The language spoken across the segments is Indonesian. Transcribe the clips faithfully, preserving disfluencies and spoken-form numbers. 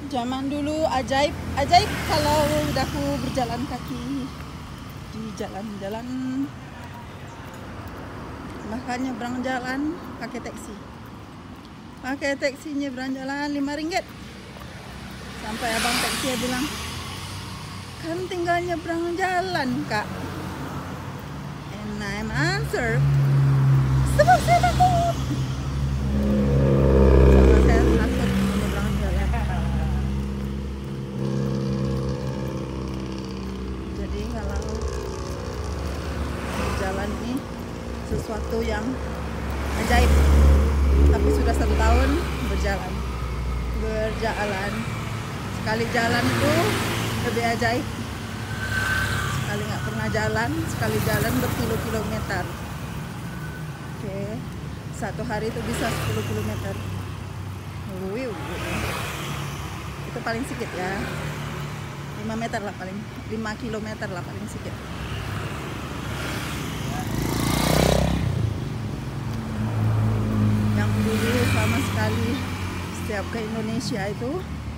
Zaman dulu ajaib, ajaib kalau udah aku berjalan kaki di jalan-jalan. Bahkan nyebrang jalan pakai taksi. Pakai taksi nyebrang jalan lima ringgit. Sampai abang taksi bilang, kan tinggal nyebrang jalan, Kak. And I'm answer, sebab saya takut. Sebab saya takut nyebrang jalan. Jadi kalau jalan ini sesuatu yang ajaib. Tapi sudah satu tahun berjalan. Berjalan. Sekali jalan itu lebih ajaib. Sekali nggak pernah jalan, sekali jalan berkilo-kilometer. Oke, satu hari itu bisa sepuluh kilometer. Wiu. Itu paling sedikit ya. lima meter lah paling, lima kilometer lah paling sedikit. Yang dulu sama sekali setiap ke Indonesia itu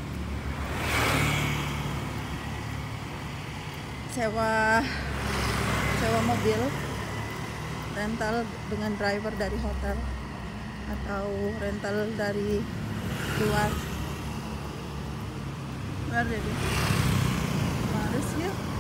sewa sewa mobil rental dengan driver dari hotel atau rental dari luar luar jadi harus ya.